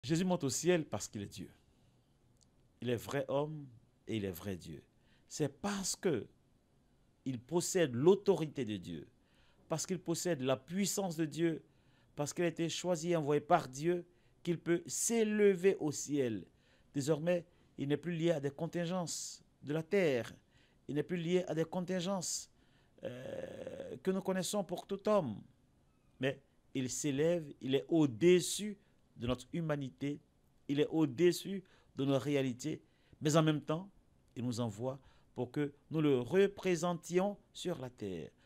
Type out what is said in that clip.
Jésus monte au ciel parce qu'il est Dieu. Il est vrai homme et il est vrai Dieu. C'est parce que il possède l'autorité de Dieu, parce qu'il possède la puissance de Dieu, parce qu'il a été choisi et envoyé par Dieu, qu'il peut s'élever au ciel. Désormais, il n'est plus lié à des contingences de la terre. Il n'est plus lié à des contingences que nous connaissons pour tout homme. Mais il s'élève, il est au-dessus de notre humanité, il est au-dessus de nos réalités, mais en même temps, il nous envoie pour que nous le représentions sur la terre.